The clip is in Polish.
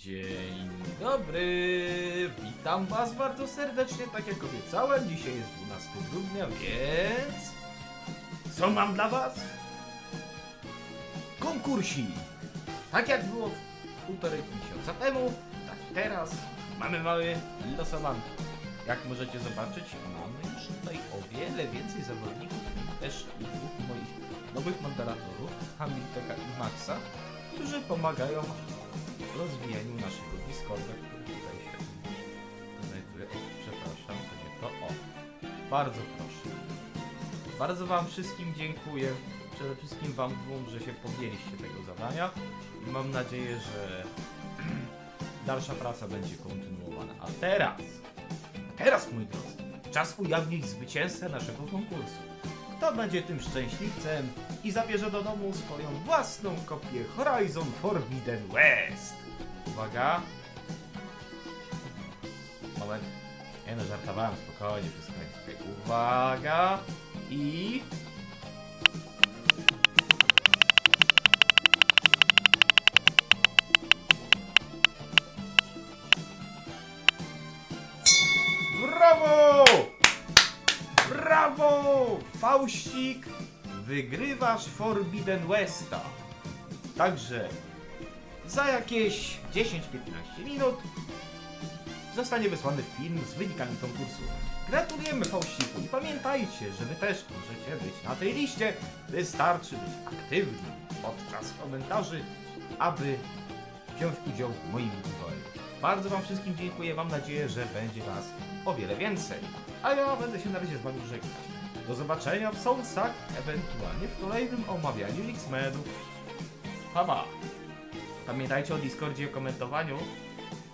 Dzień dobry, witam was bardzo serdecznie, tak jak obiecałem. Dzisiaj jest 12 grudnia, więc... co mam dla was? Konkursik! Tak jak było półtorej miesiąca temu, tak teraz mamy mały losowanko. Jak możecie zobaczyć, mamy już tutaj o wiele więcej zawodników, też i dwóch moich nowych moderatorów, Hamilteka i Maxa, którzy pomagają w rozwijaniu naszego Discorda, który tutaj się znajduje. O, przepraszam, to nie to. O, bardzo proszę. Bardzo wam wszystkim dziękuję. Przede wszystkim wam dwóm, że się podjęliście tego zadania. I mam nadzieję, że dalsza praca będzie kontynuowana. A teraz, moi drodzy, czas ujawnić zwycięzcę naszego konkursu. Kto będzie tym szczęśliwcem i zabierze do domu swoją własną kopię Horizon Forbidden West? Uwaga! Moment. Nie no, żartowałem, spokojnie, wszystko jest okej. Uwaga! I... brawo! Brawo! Faustik, wygrywasz Forbidden Westa. Także za jakieś 10-15 minut zostanie wysłany film z wynikami konkursu. Gratulujemy Faustiku i pamiętajcie, że wy też możecie być na tej liście. Wystarczy być aktywni podczas komentarzy, aby wziąć udział w moim giveawayu. Bardzo wam wszystkim dziękuję, mam nadzieję, że będzie was o wiele więcej. A ja będę się na razie z wami żegnać. Do zobaczenia w Soulsach, ewentualnie w kolejnym omawianiu X-Menów. Pa! Pamiętajcie o Discordzie i o komentowaniu.